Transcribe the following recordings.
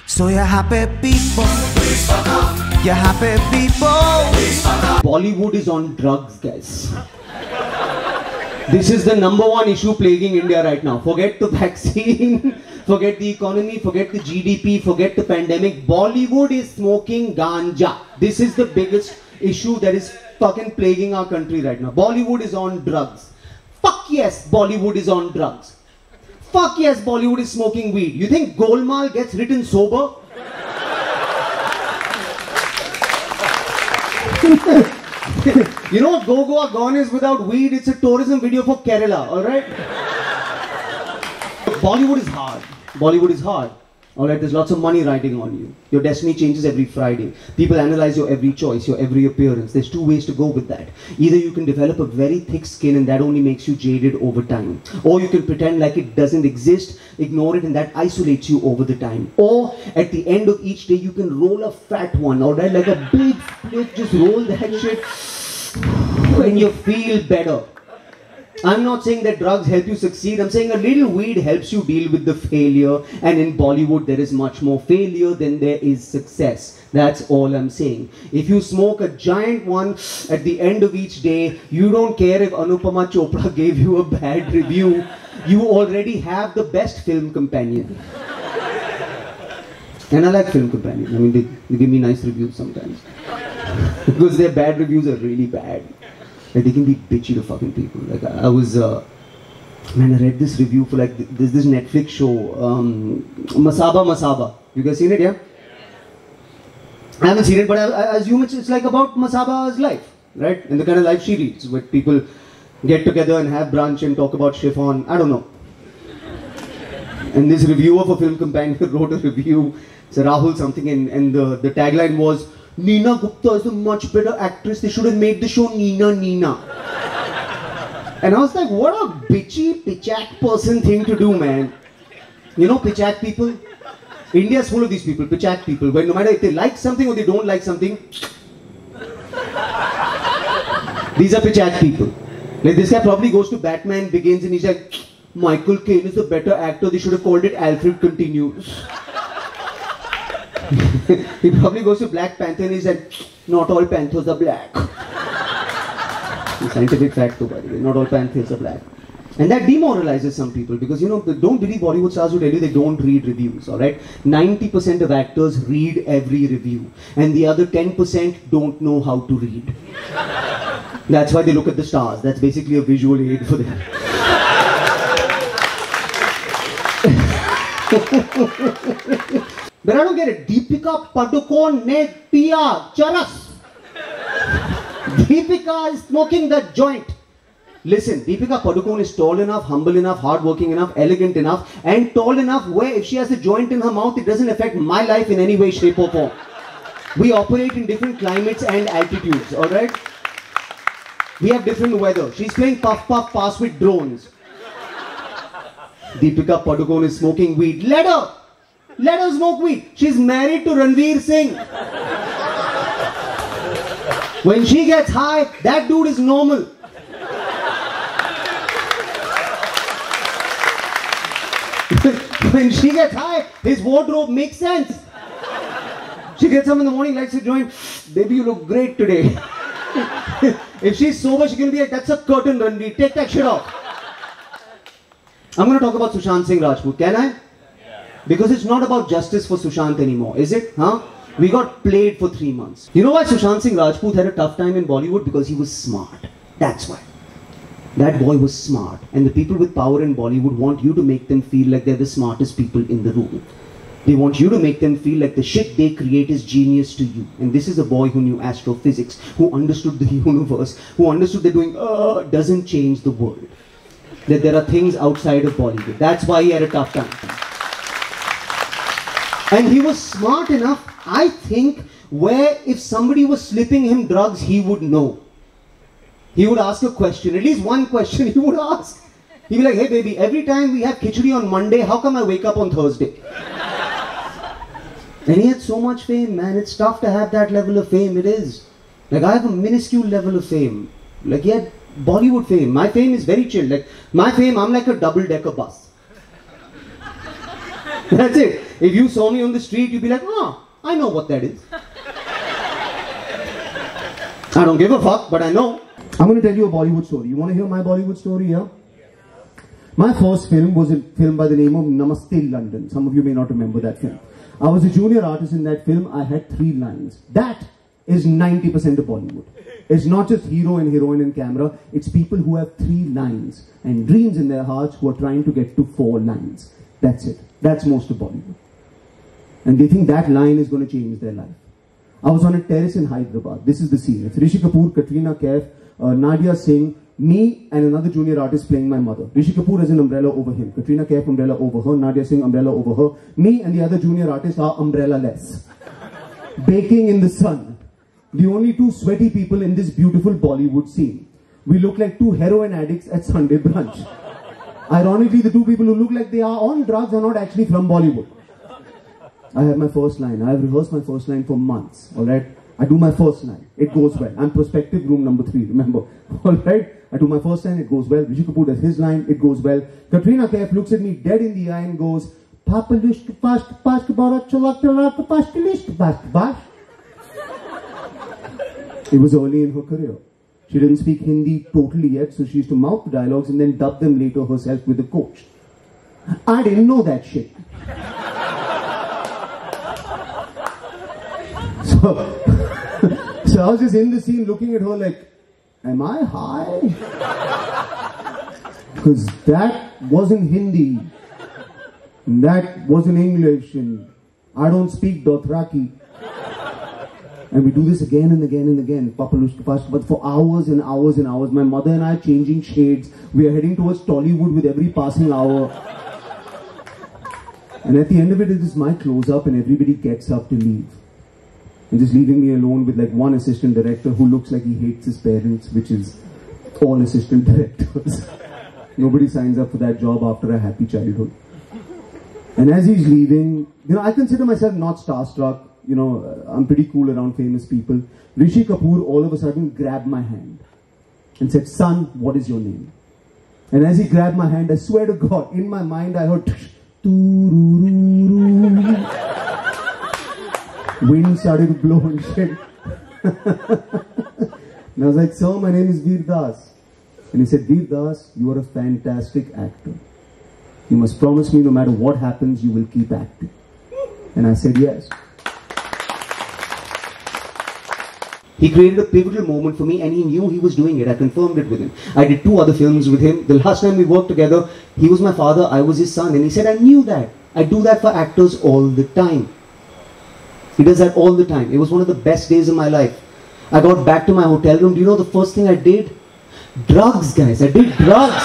So you're happy people. You're happy people. Bollywood is on drugs, guys. This is the #1 issue plaguing India right now. Forget the vaccine, forget the economy, forget the GDP, forget the pandemic. Bollywood is smoking ganja. This is the biggest issue that is fucking plaguing our country right now. Bollywood is on drugs. Fuck yes, Bollywood is on drugs. Fuck yes, Bollywood is smoking weed. You think Golmaal gets written sober? You know what Go Goa Gone is without weed? It's a tourism video for Kerala, alright? Bollywood is hard. Bollywood is hard. Alright, there's lots of money riding on you. Your destiny changes every Friday. People analyze your every choice, your every appearance. There's two ways to go with that. Either you can develop a very thick skin and that only makes you jaded over time. Or you can pretend like it doesn't exist, ignore it, and that isolates you over the time. Or at the end of each day, you can roll a fat one, alright? Like a big split, just roll that shit and you feel better. I'm not saying that drugs help you succeed. I'm saying a little weed helps you deal with the failure. And in Bollywood, there is much more failure than there is success. That's all I'm saying. If you smoke a giant one at the end of each day, you don't care if Anupama Chopra gave you a bad review. You already have the best film companion. And I like film companions. I mean, they give me nice reviews sometimes. Because their bad reviews are really bad. Like, they can be bitchy to fucking people. Like, I was, man, I read this review for like, there's this Netflix show, Masaba. You guys seen it, yeah? I haven't seen it, but I assume it's like about Masaba's life, right? And the kind of life she leads, where people get together and have brunch and talk about chiffon, I don't know. And this reviewer for Film Companion wrote a review, it's Rahul something, and the tagline was, Neena Gupta is a much better actress. They should have made the show Neena. And I was like, what a bitchy, pitchak person thing to do, man. You know pitchak people? India's full of these people, pitchak people, where no matter if they like something or they don't like something, these are pitchak people. Like, this guy probably goes to Batman Begins and he's like, Michael Caine is a better actor. They should have called it Alfred Continues. He probably goes to Black Panther and he's like, not all panthers are black. Scientific fact though, by the way, not all panthers are black. And that demoralizes some people because, you know, don't believe Bollywood stars who tell you they don't read reviews, alright? 90% of actors read every review and the other 10% don't know how to read. That's why they look at the stars. That's basically a visual aid for them. But I don't get it. Deepika Padukone ne piya charas. Deepika is smoking that joint. Listen, Deepika Padukone is tall enough, humble enough, hardworking enough, elegant enough, and tall enough where if she has a joint in her mouth, it doesn't affect my life in any way, shape or form. We operate in different climates and altitudes, alright? We have different weather. She's playing puff puff pass with drones. Deepika Padukone is smoking weed. Let her smoke weed. She's married to Ranveer Singh. When she gets high, that dude is normal. When she gets high, his wardrobe makes sense. She gets up in the morning, lights a joint. Baby, you look great today. If she's sober, she can be like, that's a curtain, Ranveer. Take that shit off. I'm going to talk about Sushant Singh Rajput. Can I? Because it's not about justice for Sushant anymore, is it? Huh? We got played for 3 months. You know why Sushant Singh Rajput had a tough time in Bollywood? Because he was smart. That's why. That boy was smart. And the people with power in Bollywood want you to make them feel like they're the smartest people in the room. They want you to make them feel like the shit they create is genius to you. And this is a boy who knew astrophysics, who understood the universe, who understood that doing doesn't change the world. That there are things outside of Bollywood. That's why he had a tough time. And he was smart enough, I think, where if somebody was slipping him drugs, he would know. He would ask a question, at least one question he would ask. He'd be like, hey baby, every time we have khichdi on Monday, how come I wake up on Thursday? And he had so much fame, man. It's tough to have that level of fame, it is. Like, I have a minuscule level of fame. Like, he had Bollywood fame. My fame is very chill. Like, my fame, I'm like a double-decker bus. That's it. If you saw me on the street, you'd be like, oh, I know what that is. I don't give a fuck, but I know. I'm going to tell you a Bollywood story. You want to hear my Bollywood story, yeah? My first film was a film by the name of Namaste London. Some of you may not remember that film. I was a junior artist in that film. I had 3 lines. That is 90% of Bollywood. It's not just hero and heroine and camera. It's people who have 3 lines and dreams in their hearts who are trying to get to 4 lines. That's it. That's most of Bollywood. And they think that line is going to change their life. I was on a terrace in Hyderabad. This is the scene. It's Rishi Kapoor, Katrina Kaif, Nadia Singh, me and another junior artist playing my mother. Rishi Kapoor has an umbrella over him. Katrina Kaif umbrella over her. Nadia Singh umbrella over her. Me and the other junior artist are umbrella-less. Baking in the sun. The only 2 sweaty people in this beautiful Bollywood scene. We look like 2 heroin addicts at Sunday brunch. Ironically, the 2 people who look like they are on drugs are not actually from Bollywood. I have my first line. I have rehearsed my first line for months. Alright? I do my first line. It goes well. I'm prospective room number 3, remember. Alright? I do my first line, it goes well. Rishi Kapoor does his line, it goes well. Katrina Kaif looks at me dead in the eye and goes, It was early in her career. She didn't speak Hindi totally yet, so she used to mouth the dialogues and then dub them later herself with a coach. I didn't know that shit. So I was just in the scene looking at her like, am I high? Because that wasn't Hindi. And that wasn't English. And I don't speak Dothraki. And we do this again and again and again. But for hours and hours and hours. My mother and I are changing shades. We are heading towards Tollywood with every passing hour. And at the end of it is my close-up and everybody gets up to leave. And just leaving me alone with like 1 assistant director who looks like he hates his parents, which is all assistant directors. Nobody signs up for that job after a happy childhood. And as he's leaving, I consider myself not starstruck. I'm pretty cool around famous people. Rishi Kapoor all of a sudden grabbed my hand and said, son, what is your name? And as he grabbed my hand, I swear to God, in my mind I heard wind started to blow and shit. And I was like, sir, my name is Veer Das. And he said, Veer Das, you are a fantastic actor. You must promise me no matter what happens, you will keep acting. And I said, yes. He created a pivotal moment for me and he knew he was doing it. I confirmed it with him. I did 2 other films with him. The last time we worked together, he was my father, I was his son. And he said, I knew that. I do that for actors all the time. He does that all the time. It was one of the best days of my life. I got back to my hotel room. Do you know the first thing I did? Drugs, guys. I did drugs.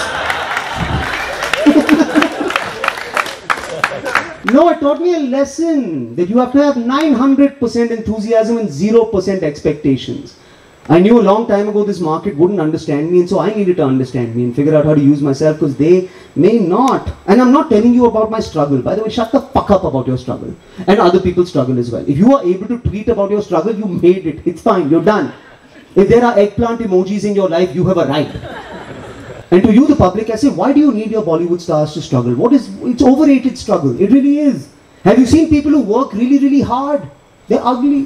No, it taught me a lesson that you have to have 900% enthusiasm and 0% expectations. I knew a long time ago this market wouldn't understand me, and so I needed to understand me and figure out how to use myself, because they may not. And I'm not telling you about my struggle. By the way, shut the fuck up about your struggle. And other people's struggle as well. If you are able to tweet about your struggle, you made it. It's fine. You're done. If there are eggplant emojis in your life, you have a right. And to you, the public, I say, why do you need your Bollywood stars to struggle? It's overrated struggle. It really is. Have you seen people who work really, really hard? They're ugly.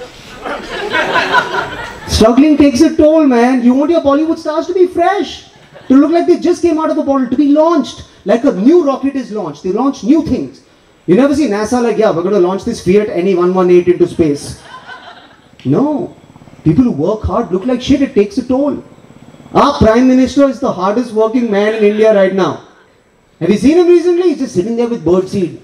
Struggling takes a toll, man. You want your Bollywood stars to be fresh, to look like they just came out of a bottle, to be launched, like a new rocket is launched. They launch new things. You never see NASA like, yeah, we're going to launch this Fiat NE 118 into space. No. People who work hard look like shit. It takes a toll. Our Prime Minister is the hardest working man in India right now. Have you seen him recently? He's just sitting there with birdseed.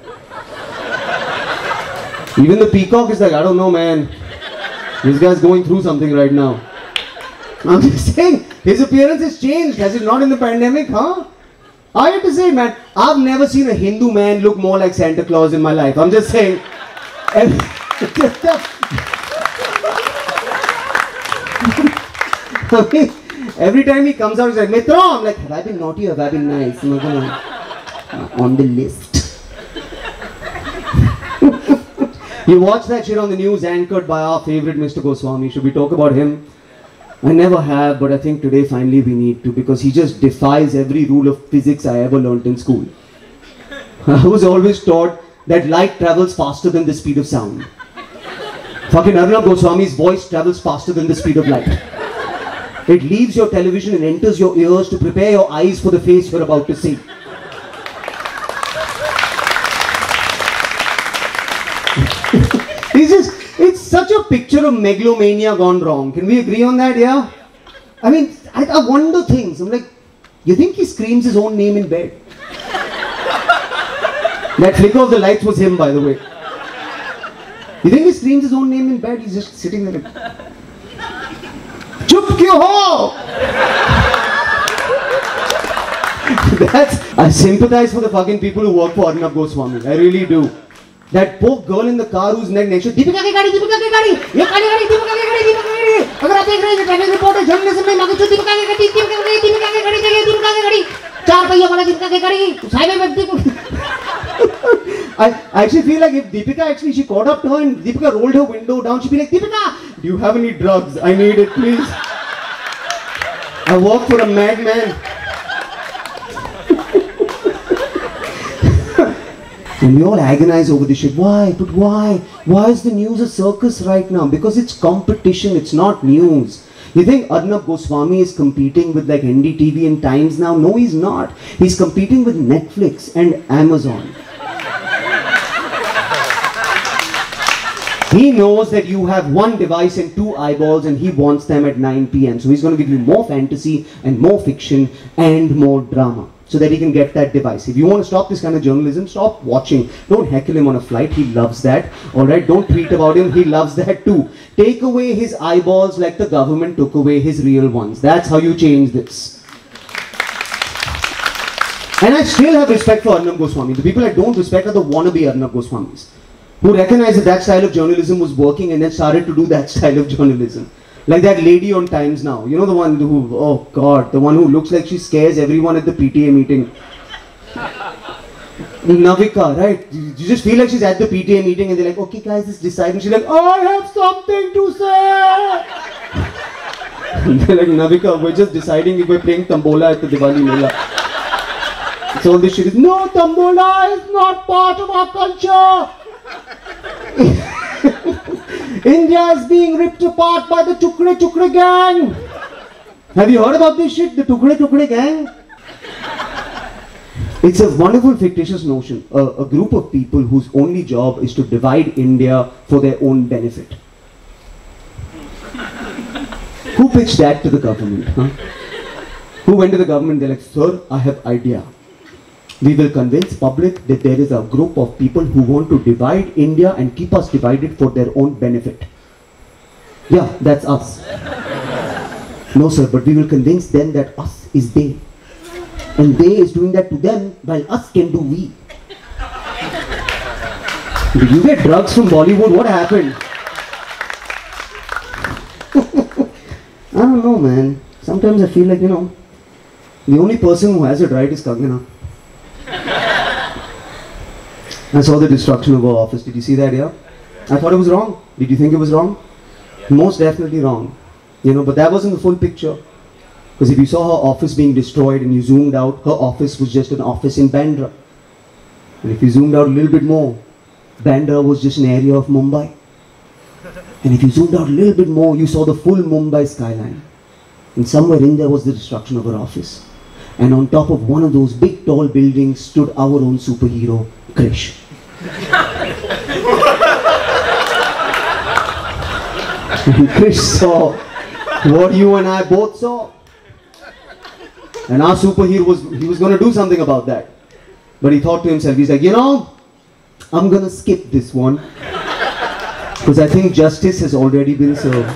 Even the peacock is like, I don't know, man. This guy's going through something right now. I'm just saying, his appearance has changed. Has it not in the pandemic, huh? I have to say, man, I've never seen a Hindu man look more like Santa Claus in my life. I'm just saying. Every time he comes out, he's like, Mitra, I'm like, have I been naughty or have I been nice? I'm like, on the list. You watch that shit on the news anchored by our favorite Mr. Goswami. Should we talk about him? I never have, but I think today finally we need to, because he just defies every rule of physics I ever learnt in school. I was always taught that light travels faster than the speed of sound. Fucking Arnab Goswami's voice travels faster than the speed of light. It leaves your television and enters your ears to prepare your eyes for the face you're about to see. It's such a picture of megalomania gone wrong. Can we agree on that, yeah? I mean, I wonder things. I'm like, you think he screams his own name in bed? That flicker of the lights was him, by the way. You think he screams his own name in bed? He's just sitting there like, Chup kyun ho? I sympathize for the fucking people who work for Arnab Goswami. I really do. That poor girl in the car who's next to Deepika ki gadi, Deepika ki gadi, ye kali gadi, Deepika ki gadi, Deepika ki gadi. Agar aap dekh rahe hain travel reporter journalism mein मांगे Deepika ki gadi, Deepika ki gadi, Deepika ki gadi, Deepika ki gadi, चार पहिया वाला Deepika ki gadi, highway में Deepika. I actually feel like if Deepika she caught up to her and Deepika rolled her window down, she'd be like, Deepika, do you have any drugs? I need it, please. I work for a madman. And we all agonize over this shit. Why? But why? Why is the news a circus right now? Because it's competition, it's not news. You think Arnab Goswami is competing with like NDTV and Times now? No, he's not. He's competing with Netflix and Amazon. He knows that you have one device and two eyeballs and he wants them at 9 p.m. So he's going to give you more fantasy and more fiction and more drama, so that he can get that device. If you want to stop this kind of journalism, stop watching. Don't heckle him on a flight. He loves that. Alright, don't tweet about him. He loves that too. Take away his eyeballs like the government took away his real ones. That's how you change this. And I still have respect for Arnab Goswami. The people I don't respect are the wannabe Arnab Goswamis, who recognized that that style of journalism was working and then started to do that style of journalism. Like that lady on Times Now, you know, the one who, oh God, the one who looks like she scares everyone at the PTA meeting. Navika, right? You just feel like she's at the PTA meeting and they're like, okay guys, let's decide. And she's like, I have something to say. And they're like, Navika, we're just deciding if we're playing Tambola at the Diwali Mela. So all this shit is, no, Tambola is not part of our culture. India is being ripped apart by the Tukre Tukre gang. Have you heard about this shit, the Tukre Tukre gang? It's a wonderful fictitious notion, a group of people whose only job is to divide India for their own benefit. Who pitched that to the government? Huh? Who went to the government, they're like, sir, I have idea. We will convince public that there is a group of people who want to divide India and keep us divided for their own benefit. Yeah, that's us. No sir, but we will convince them that us is they. And they is doing that to them while us can do we. Did you get drugs from Bollywood? What happened? I don't know, man. Sometimes I feel like, you know, the only person who has it right is Kangana. I saw the destruction of her office. Did you see that, yeah? I thought it was wrong. Did you think it was wrong? Most definitely wrong. You know, but that wasn't the full picture. Because if you saw her office being destroyed and you zoomed out, her office was just an office in Bandra. And if you zoomed out a little bit more, Bandra was just an area of Mumbai. And if you zoomed out a little bit more, you saw the full Mumbai skyline. And somewhere in there was the destruction of her office. And on top of one of those big tall buildings stood our own superhero, Krish. And Krish saw what you and I both saw. And our superhero was going to do something about that. But he thought to himself, he's like, you know, I'm going to skip this one. Because I think justice has already been served.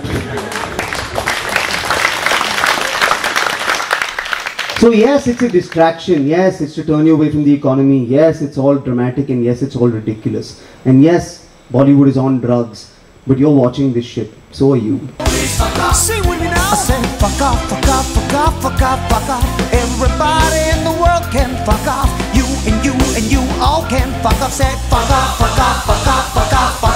So yes, it's a distraction. Yes, it's to turn you away from the economy. Yes, it's all dramatic, and yes, it's all ridiculous. And yes, Bollywood is on drugs. But you're watching this shit. So are you. Sing with me now. I said fuck off, fuck off, fuck off, fuck off, fuck off. Everybody in the world can fuck off. You and you and you all can fuck off. Said fuck off, fuck off, fuck off, fuck off, fuck off.